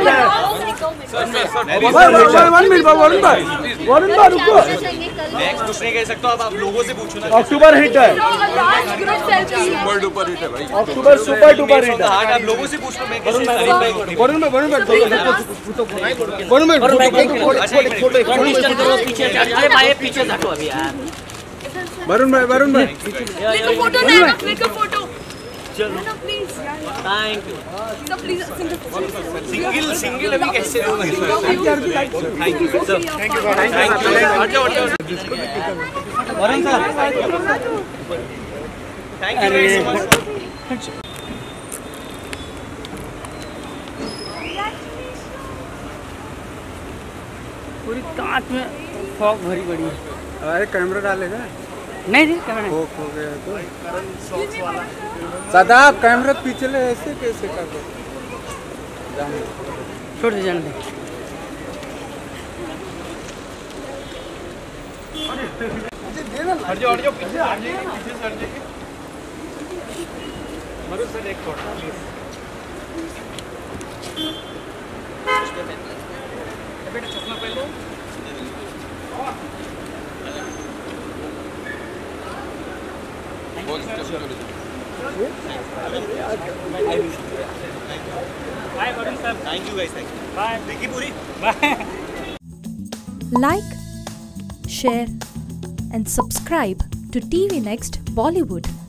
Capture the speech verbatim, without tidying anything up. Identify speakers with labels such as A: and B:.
A: One minute Varun भाई, वरुण भाई रुको।
B: नेक्स्ट कुछ नहीं कह सकता, अब आप लोगों से पूछो ना।
A: अक्टूबर हिट है,
C: सुपर डुपर हिट है भाई।
A: अक्टूबर सुपर डुपर हिट है।
B: आप लोगों से पूछ लो, मैं कैसे
A: वरुण भाई, वरुण भाई, वरुण भाई,
D: पीछे हटो अभी यार।
A: वरुण भाई, वरुण भाई,
E: फोटो ना, क्लिक फोटो चलो ना प्लीज।
D: थैंक यू
E: सब प्लीज
B: सिंगल सिंगल अभी कैसे हो?
A: Thank you sir, thank you
B: thank you.
A: Varun sir,
B: thank you very much.
D: पूरी कांच में फॉग भरी पड़ी है।
A: अरे कैमरा डालेगा?
D: नहीं जी कैमरा
A: हो हो गया तो सदा कैमरा पीछे ले, ऐसे कैसे कर दो?
D: छोड़ दे जाने दे।
B: हट जाओ, हट जाओ, पीछे हट जाइए, पीछे से हट जाइए। मरुन सर एक फोटो प्लीज। बेटा चश्मा पहन लो। Bye, Varun sir. Thank you guys. Thank you. Bye. देखिए पूरी. Bye.
F: Like, share and subscribe to T V Next Bollywood.